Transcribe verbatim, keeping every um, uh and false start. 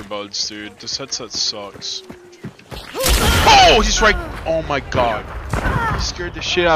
earbuds, dude. This headset sucks. Oh, he's right. Oh my god. He scared the shit out.